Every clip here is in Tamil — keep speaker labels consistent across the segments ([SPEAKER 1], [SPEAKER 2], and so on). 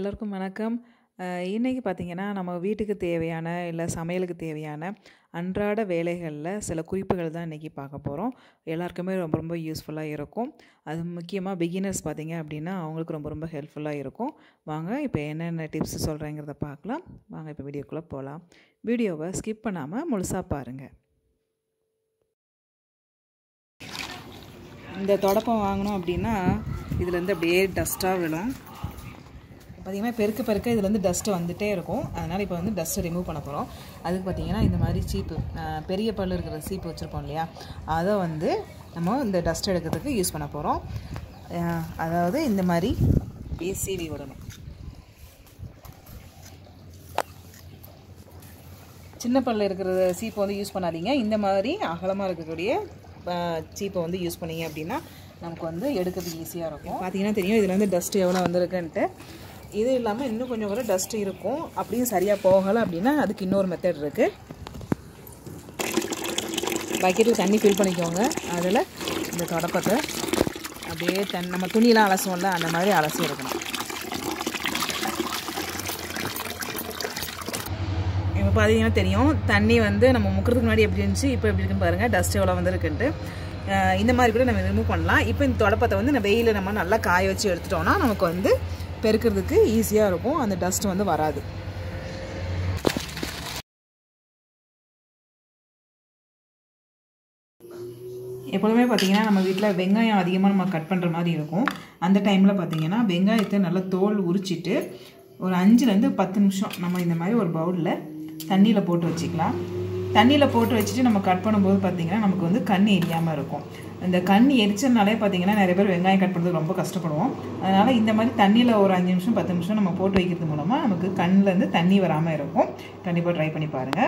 [SPEAKER 1] எல்லோருக்கும் வணக்கம். இன்னைக்கு பார்த்தீங்கன்னா, நம்ம வீட்டுக்கு தேவையான, இல்ல சமையலுக்கு தேவையான அன்றாட வேலைகள்ல சில குறிப்புகள் தான் இன்னைக்கு பார்க்க போறோம். எல்லாருக்குமே ரொம்ப ரொம்ப யூஸ்ஃபுல்லா இருக்கும். அது முக்கியமா பிகினர்ஸ் பார்த்தீங்க அப்படின்னா, அவங்களுக்கு ரொம்ப ரொம்ப ஹெல்ப்ஃபுல்லா இருக்கும். வாங்க இப்போ என்னென்ன டிப்ஸ் சொல்கிறேங்கிறத பார்க்கலாம். வாங்க இப்போ வீடியோக்குள்ளே போகலாம். வீடியோவை ஸ்கிப் பண்ணாமல் முழுசாக பாருங்கள். இந்த தொடப்பம் வாங்கினோம் அப்படின்னா, இதுலேருந்து அப்படியே டஸ்ட்டாக விழும். பார்த்திங்கன்னா பெருக்க இதுலேருந்து டஸ்ட்டு வந்துகிட்டே இருக்கும். அதனால் இப்போ வந்து டஸ்ட்டை ரிமூவ் பண்ண போகிறோம். அதுக்கு பார்த்திங்கன்னா இந்த மாதிரி சீப்பு, பெரிய பல்லு இருக்கிற சீப்பு வச்சுருப்போம் இல்லையா, அதை வந்து நம்ம இந்த டஸ்ட் எடுக்கிறதுக்கு யூஸ் பண்ண போகிறோம். அதாவது இந்த மாதிரி சீவி விடணும். சின்ன பல்ல இருக்கிற சீப்பை வந்து யூஸ் பண்ணாதீங்க. இந்த மாதிரி அகலமாக இருக்கக்கூடிய சீப்பை வந்து யூஸ் பண்ணிங்க அப்படின்னா நமக்கு வந்து எடுக்கிறதுக்கு ஈஸியாக இருக்கும். பார்த்திங்கன்னா தெரியும் இதில் வந்து டஸ்ட்டு எவ்வளோ வந்திருக்குன்ட்டு. இது இல்லாமல் இன்னும் கொஞ்சம் கூட டஸ்ட் இருக்கும். அப்படியும் சரியாக போகலை அப்படின்னா அதுக்கு இன்னொரு மெத்தட் இருக்குது. பக்கெட்டில் தண்ணி ஃபில் பண்ணிக்கோங்க. அதில் இந்த தொடப்பத்தை அப்படியே நம்ம துணியெலாம் அலசுவோம்ல, அந்த மாதிரி அலசி எடுக்கணும். இப்போ பார்த்தீங்கன்னா தெரியும் தண்ணி வந்து நம்ம முக்கிறதுக்கு முன்னாடி எப்படி இருந்துச்சு, இப்போ எப்படி இருக்குன்னு பாருங்கள். டஸ்ட் எவ்வளோ வந்துருக்குன்ட்டு. இந்த மாதிரி கூட நம்ம ரிமூவ் பண்ணலாம். இப்போ இந்த தொடப்பத்தை வந்து வெயிலில் நம்ம நல்லா காய வச்சு எடுத்துட்டோம்னா நமக்கு வந்து பெருக்கிறதுக்கு ஈஸியாக இருக்கும். அந்த டஸ்ட் வந்து வராது. எப்போதுமே பார்த்திங்கன்னா நம்ம வீட்டில் வெங்காயம் அதிகமாக நம்ம கட் பண்ணுற மாதிரி இருக்கும். அந்த டைமில் பார்த்திங்கன்னா வெங்காயத்தை நல்லா தோல் உரிச்சிட்டு ஒரு 5லேருந்து 10 நிமிஷம் நம்ம இந்த மாதிரி ஒரு பவுலில் தண்ணியில் போட்டு வச்சுக்கலாம். தண்ணியில் போட்டு வச்சுட்டு நம்ம கட் பண்ணும்போது பார்த்திங்கன்னா நமக்கு வந்து கண் எரியாமல் இருக்கும். இந்த கண் எரிச்சதுனாலே பார்த்திங்கன்னா நிறைய பேர் வெங்காயம் கட் பண்ணுறதுக்கு ரொம்ப கஷ்டப்படுவோம். அதனால் இந்த மாதிரி தண்ணியில் ஒரு 5 நிமிஷம் 10 நிமிஷம் நம்ம போட்டு வைக்கிறது மூலமாக நமக்கு கண்ணிலேருந்து தண்ணி வராமல் இருக்கும். கண்டிப்பாக ட்ரை பண்ணி பாருங்கள்.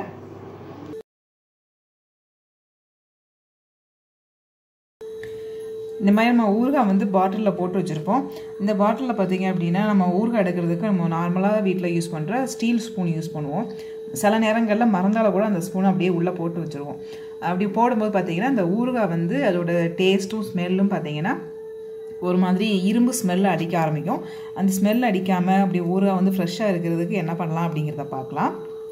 [SPEAKER 1] இந்த மாதிரி நம்ம ஊறுகாய் வந்து பாட்டிலில் போட்டு வச்சுருப்போம். இந்த பாட்டிலில் பார்த்திங்க அப்படின்னா நம்ம ஊறுகாய் எடுக்கிறதுக்கு நம்ம நார்மலாக வீட்டில் யூஸ் பண்ணுற ஸ்டீல் ஸ்பூன் யூஸ் பண்ணுவோம். சில நேரங்களில் மறந்தால கூட அந்த ஸ்பூனை அப்படியே உள்ளே போட்டு வச்சுருவோம். அப்படி போடும்போது பார்த்திங்கன்னா அந்த ஊறுகாய் வந்து அதோட டேஸ்ட்டும் ஸ்மெல்லும் பார்த்திங்கன்னா ஒரு மாதிரி இரும்பு ஸ்மெல்லை அடிக்க ஆரம்பிக்கும். அந்த ஸ்மெல் அடிக்காமல் அப்படி ஊறுகாய் வந்து ஃப்ரெஷ்ஷாக இருக்கிறதுக்கு என்ன பண்ணலாம் அப்படிங்கிறத பார்க்கலாம்.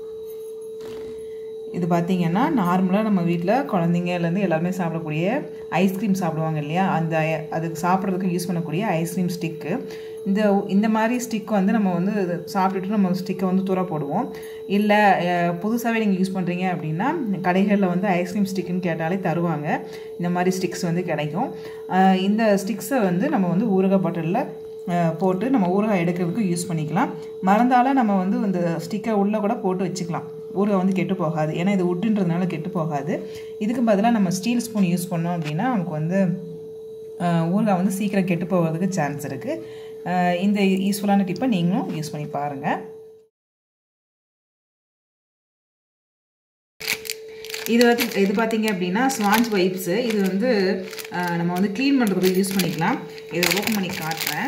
[SPEAKER 1] இது பார்த்திங்கன்னா நார்மலாக நம்ம வீட்டில் குழந்தைங்கலேருந்து எல்லாருமே சாப்பிடக்கூடிய ஐஸ்கிரீம் சாப்பிடுவாங்க இல்லையா, அதுக்கு சாப்பிட்றதுக்கு யூஸ் பண்ணக்கூடிய ஐஸ்கிரீம் ஸ்டிக்கு. இந்த மாதிரி ஸ்டிக் வந்து நம்ம வந்து சாப்பிட்டுட்டு நம்ம ஸ்டிக்கை வந்து தூர போடுவோம். இல்லை புதுசாகவே நீங்கள் யூஸ் பண்ணுறீங்க அப்படின்னா கடைகளில் வந்து ஐஸ்கிரீம் ஸ்டிக்குன்னு கேட்டாலே தருவாங்க. இந்த மாதிரி ஸ்டிக்ஸ் வந்து கிடைக்கும். இந்த ஸ்டிக்ஸை வந்து நம்ம வந்து ஊறுகாய் பாட்டிலில் போட்டு நம்ம ஊறுகாய் எடுக்கிறதுக்கு யூஸ் பண்ணிக்கலாம். மறந்தால நம்ம வந்து இந்த ஸ்டிக்கை உள்ளே கூட போட்டு வச்சுக்கலாம். ஊறுகாய் வந்து கெட்டு போகாது. ஏன்னா இது உட்டுன்றதுனால கெட்டு போகாது. இதுக்கு பதிலாக நம்ம ஸ்டீல் ஸ்பூன் யூஸ் பண்ணோம் அப்படின்னா நமக்கு வந்து ஊறுகாய் வந்து சீக்கிரம் கெட்டு போகிறதுக்கு சான்ஸ் இருக்குது. இந்த யூஸ்ஃபுல்லான டிப்பை நீங்களும் யூஸ் பண்ணி பாருங்கள். இது பார்த்தீங்க அப்படின்னா ஸ்பாஞ்ச் வைப்ஸு. இது வந்து நம்ம வந்து க்ளீன் பண்ணுறதுக்கு யூஸ் பண்ணிக்கலாம். இதை ஓப்பன் பண்ணி காட்டுறேன்.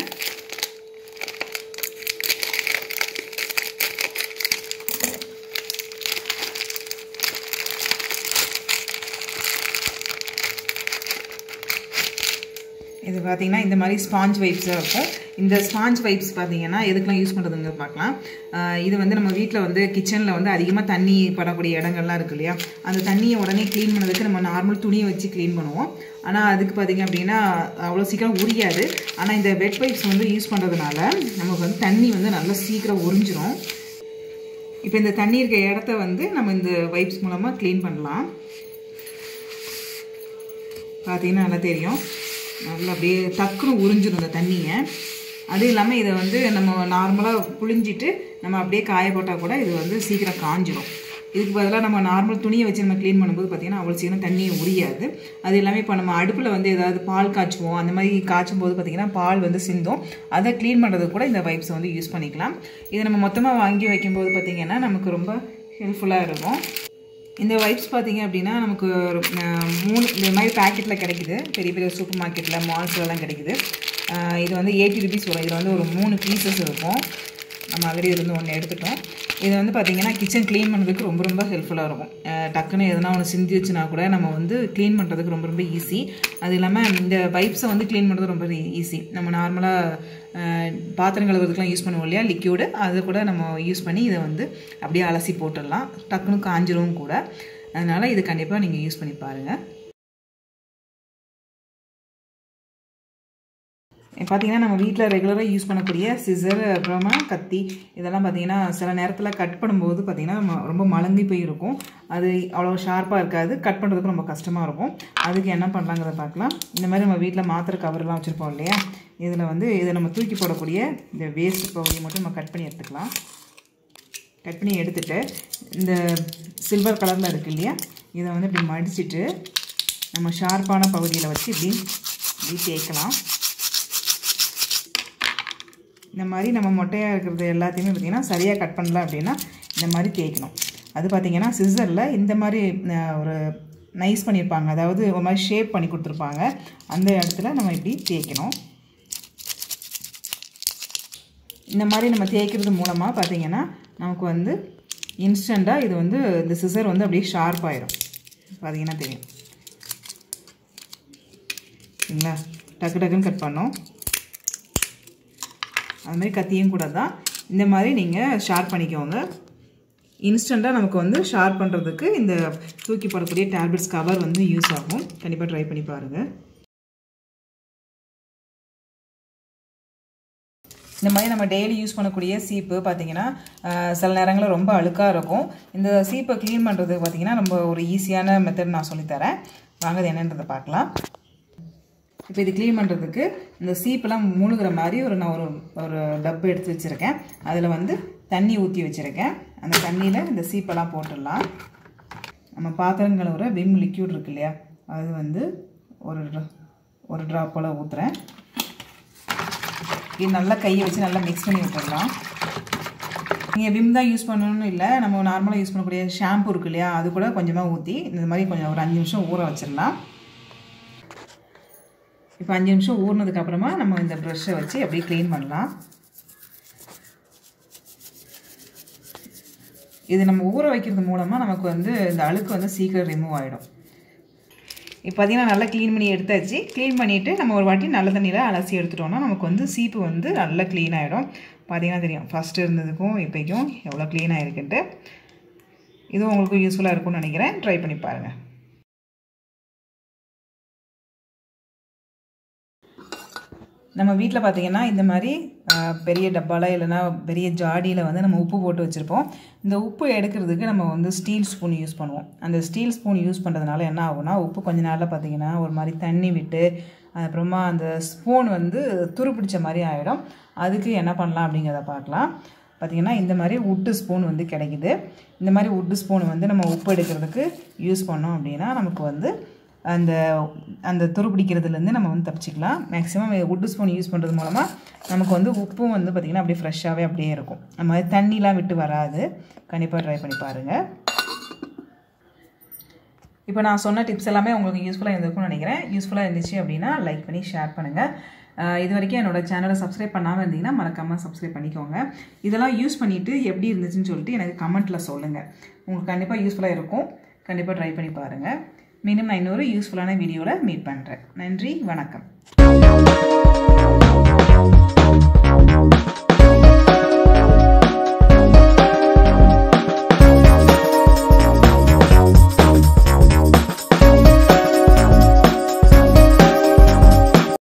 [SPEAKER 1] இது பார்த்திங்கன்னா இந்த மாதிரி ஸ்பாஞ்ச் வைப்ஸாக இருக்கும். இந்த ஸ்பாஞ்ச் வைப்ஸ் பார்த்திங்கன்னா எதுக்கெலாம் யூஸ் பண்ணுறதுங்க பார்க்கலாம். இது வந்து நம்ம வீட்டில் வந்து கிச்சனில் வந்து அதிகமாக தண்ணி படக்கூடிய இடங்கள்லாம் இருக்குது இல்லையா, அந்த தண்ணியை உடனே க்ளீன் பண்ணதுக்கு நம்ம நார்மல் துணியை வச்சு க்ளீன் பண்ணுவோம். ஆனால் அதுக்கு பார்த்திங்க அப்படின்னா அவ்வளோ சீக்கிரம் உரியாது. ஆனால் இந்த வெட் வைப்ஸ் வந்து யூஸ் பண்ணுறதுனால நமக்கு வந்து தண்ணி வந்து நல்லா சீக்கிரம் உறிஞ்சிரும். இப்போ இந்த தண்ணி இருக்க இடத்த வந்து நம்ம இந்த வைப்ஸ் மூலமாக க்ளீன் பண்ணலாம். பார்த்திங்கன்னா நல்லா தெரியும், நல்லா அப்படியே டக்குன்னு உறிஞ்சிடும் இந்த தண்ணியை. அதுவும் இல்லாமல் இதை வந்து நம்ம நார்மலாக புழிஞ்சிட்டு நம்ம அப்படியே காய போட்டால் கூட இது வந்து சீக்கிரம் காஞ்சிடும். இதுக்கு பதிலாக நம்ம நார்மல் துணியை வச்சு நம்ம க்ளீன் பண்ணும்போது பார்த்திங்கன்னா அவ்வளோ சீக்கிரம் தண்ணியை உரியாது. அது எல்லாமே இப்போ நம்ம அடுப்பில் வந்து ஏதாவது பால் காய்ச்சுவோம், அந்த மாதிரி காய்ச்சும் போது பார்த்திங்கன்னா பால் வந்து சிந்தும். அதை க்ளீன் பண்ணுறதுக்கு கூட இந்த வைப்ஸை வந்து யூஸ் பண்ணிக்கலாம். இதை நம்ம மொத்தமாக வாங்கி வைக்கும்போது பார்த்திங்கன்னா நமக்கு ரொம்ப ஹெல்ப்ஃபுல்லாக இருக்கும். இந்த வைப்ஸ் பார்த்திங்க அப்படின்னா நமக்கு 3 இந்த மாதிரி பேக்கெட்டில் கிடைக்குது. பெரிய பெரிய சூப்பர் மார்க்கெட்டில் மால்ஸ்லாம் கிடைக்குது. இது வந்து 80 rupees வரும். இதில் வந்து ஒரு 3 பீசஸ் இருக்கும். நம்ம ஆல்ரெடி இருந்து ஒன்று எடுத்துட்டோம். இது வந்து பார்த்திங்கன்னா கிச்சன் க்ளீன் பண்ணுறதுக்கு ரொம்ப ரொம்ப ஹெல்ப்ஃபுல்லாக இருக்கும். டக்குன்னு எதனா ஒன்று சிந்தி வச்சுனா கூட நம்ம வந்து க்ளீன் பண்ணுறதுக்கு ரொம்ப ரொம்ப ஈஸி. அது இல்லாமல் இந்த பைப்ஸை வந்து க்ளீன் பண்ணுறது ரொம்ப ஈஸி. நம்ம நார்மலாக பாத்திரம் கழுவுறதுக்குலாம் யூஸ் பண்ணுவோம் இல்லையா லிக்யூடு, அதை கூட நம்ம யூஸ் பண்ணி இதை வந்து அப்படியே அலசி போட்டுடலாம். டக்குன்னு காஞ்சிரும் கூட. அதனால் இது கண்டிப்பாக நீங்கள் யூஸ் பண்ணி பாருங்கள். பார்த்திங்கன்னா நம்ம வீட்டில் ரெகுலராக யூஸ் பண்ணக்கூடிய சிசர் அப்புறமா கத்தி இதெல்லாம் பார்த்திங்கன்னா சில நேரத்தில் கட் பண்ணும்போது பார்த்திங்கன்னா ரொம்ப மலங்கி போய் இருக்கும். அது அவ்வளோ ஷார்ப்பாக இருக்காது, கட் பண்ணுறதுக்கு ரொம்ப கஷ்டமாக இருக்கும். அதுக்கு என்ன பண்ணலாங்கிறத பார்க்கலாம். இந்த மாதிரி நம்ம வீட்டில் மாத்திரை கவர்லாம் வச்சுருப்போம் இல்லையா, இதில் வந்து இதை நம்ம தூக்கி போடக்கூடிய இந்த வேஸ்ட் பகுதியை மட்டும் நம்ம கட் பண்ணி எடுத்துக்கலாம். கட் பண்ணி எடுத்துகிட்டு இந்த சில்வர் கலரில் இருக்குது இல்லையா, இதை வந்து இப்படி மடிச்சுட்டு நம்ம ஷார்ப்பான பகுதியில் வச்சு இப்படி தேய்க்கலாம். இந்த மாதிரி நம்ம மொட்டையாக இருக்கிறது எல்லாத்தையுமே பார்த்திங்கன்னா சரியாக கட் பண்ணல அப்படின்னா இந்த மாதிரி தேய்க்கணும். அது பார்த்திங்கன்னா சிசரில் இந்த மாதிரி ஒரு நைஸ் பண்ணியிருப்பாங்க, அதாவது ஒரு மாதிரி ஷேப் பண்ணி கொடுத்துருப்பாங்க. அந்த இடத்துல நம்ம இப்படி தேய்க்கணும். இந்த மாதிரி நம்ம தேய்க்கிறது மூலமாக பார்த்திங்கன்னா நமக்கு வந்து இன்ஸ்டண்ட்டாக இது வந்து இந்த சிசர் வந்து அப்படியே ஷார்ப் ஆயிடும். பார்த்திங்கன்னா தெரியும் சரிங்களா, டக்கு டக்குன்னு கட் பண்ணோம். அது மாதிரி கத்தியும் கூட தான் இந்த மாதிரி நீங்கள் ஷார்ப் பண்ணிக்கோங்க. இன்ஸ்டண்ட்டாக நமக்கு வந்து ஷார்ப் பண்ணுறதுக்கு இந்த தூக்கி போடக்கூடிய டேப்லெட்ஸ் கவர் வந்து யூஸ் ஆகும். கண்டிப்பாக ட்ரை பண்ணி பாருங்கள். இந்த மாதிரி நம்ம டெய்லி யூஸ் பண்ணக்கூடிய சீப்பு பார்த்திங்கன்னா சில நேரங்களில் ரொம்ப அழுக்காக இருக்கும். இந்த சீப்பை க்ளீன் பண்ணுறதுக்கு பார்த்திங்கன்னா நம்ம ஒரு ஈஸியான மெத்தட் நான் சொல்லித்தரேன். வாங்க அது என்னன்றதை பார்க்கலாம். இப்போ இது க்ளீன் பண்ணுறதுக்கு இந்த சீப்பெல்லாம் மூழ்கிற மாதிரி நான் ஒரு டப்பு எடுத்து வச்சுருக்கேன். அதில் வந்து தண்ணி ஊற்றி வச்சுருக்கேன். அந்த தண்ணியில் இந்த சீப்பெல்லாம் போட்டுடலாம். நம்ம பாத்திரம் கழுவுற விம் லிக்யூட் இருக்கு இல்லையா, அது வந்து ஒரு ட்ராப் போல் ஊற்றுறேன். இது நல்லா கையை வச்சு நல்லா மிக்ஸ் பண்ணி விட்டுடலாம். நீங்கள் விம் தான் யூஸ் பண்ணணும்னு இல்லை, நம்ம நார்மலாக யூஸ் பண்ணக்கூடிய ஷாம்பு இருக்கு இல்லையா, அது கூட கொஞ்சமாக ஊற்றி இந்த மாதிரி கொஞ்சம் ஒரு 5 நிமிஷம் ஊற வச்சிடலாம். இப்போ 5 நிமிஷம் ஊறினதுக்கப்புறமா நம்ம இந்த ப்ரஷ்ஷை வச்சு அப்படியே க்ளீன் பண்ணலாம். இது நம்ம ஊற வைக்கிறது மூலமாக நமக்கு வந்து இந்த அழுக்கு வந்து சீக்கிரம் ரிமூவ் ஆகிடும். இப்போ பார்த்திங்கன்னா நல்லா க்ளீன் பண்ணி எடுத்தாச்சு. க்ளீன் பண்ணிவிட்டு நம்ம ஒரு வாட்டி நல்ல தண்ணியில் அலசி எடுத்துட்டோம்னா நமக்கு வந்து சீப்பு வந்து நல்லா க்ளீன் ஆகிடும். பார்த்திங்கன்னா தெரியும் ஃபஸ்ட்டு இருந்ததுக்கும் இப்போக்கும் எவ்வளோ க்ளீன் ஆகிருக்குன்ட்டு. இதுவும் உங்களுக்கு யூஸ்ஃபுல்லாக இருக்கும்னு நினைக்கிறேன். ட்ரை பண்ணி பாருங்கள். நம்ம வீட்டில் பார்த்திங்கன்னா இந்த மாதிரி பெரிய டப்பாவில் இல்லைனா பெரிய ஜாடியில் வந்து நம்ம உப்பு போட்டு வச்சுருப்போம். இந்த உப்பு எடுக்கிறதுக்கு நம்ம வந்து ஸ்டீல் ஸ்பூன் யூஸ் பண்ணுவோம். அந்த ஸ்டீல் ஸ்பூன் யூஸ் பண்ணுறதுனால என்ன ஆகும்னா உப்பு கொஞ்ச நாளில் பார்த்திங்கன்னா ஒரு மாதிரி தண்ணி விட்டு அப்புறமா அந்த ஸ்பூன் வந்து துருப்பிடிச்ச மாதிரி ஆகிடும். அதுக்கு என்ன பண்ணலாம் அப்படிங்கிறத பார்க்கலாம். பார்த்திங்கன்னா இந்த மாதிரி உட்டு ஸ்பூன் வந்து கிடைக்குது. இந்த மாதிரி உட்டு ஸ்பூன் வந்து நம்ம உப்பு எடுக்கிறதுக்கு யூஸ் பண்ணோம் அப்படின்னா நமக்கு வந்து அந்த துருப்பிடிக்கிறதுலேருந்து நம்ம வந்து தப்பிச்சிக்கலாம். மேக்ஸிமம் உட்டு ஸ்பூன் யூஸ் பண்ணுறது மூலமாக நமக்கு வந்து உப்பும் வந்து பார்த்திங்கன்னா அப்படியே ஃப்ரெஷ்ஷாகவே அப்படியே இருக்கும். நம்ம மாதிரி தண்ணிலாம் விட்டு வராது. கண்டிப்பாக ட்ரை பண்ணி பாருங்கள். இப்போ நான் சொன்ன டிப்ஸ் எல்லாமே உங்களுக்கு யூஸ்ஃபுல்லாக இருந்திருக்கும்னு நினைக்கிறேன். யூஸ்ஃபுல்லாக இருந்துச்சு அப்படின்னா லைக் பண்ணி ஷேர் பண்ணுங்கள். இது வரைக்கும் என்னோடய சேனலை சப்ஸ்கிரைப் பண்ணாமல் இருந்தீங்கன்னா மறக்காமல் சப்ஸ்கிரைப் பண்ணிக்கோங்க. இதெல்லாம் யூஸ் பண்ணிவிட்டு எப்படி இருந்துச்சுன்னு சொல்லிட்டு எனக்கு கமெண்ட்டில் சொல்லுங்கள். உங்களுக்கு கண்டிப்பாக யூஸ்ஃபுல்லாக இருக்கும். கண்டிப்பாக ட்ரை பண்ணி பாருங்கள். மீண்டும் நான் இன்னொரு யூஸ்ஃபுல்லான வீடியோவில் மீட் பண்ணுறேன். நன்றி, வணக்கம்.